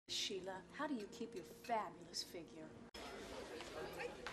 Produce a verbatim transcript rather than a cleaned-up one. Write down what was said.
Sheila, how do you keep your fabulous figure?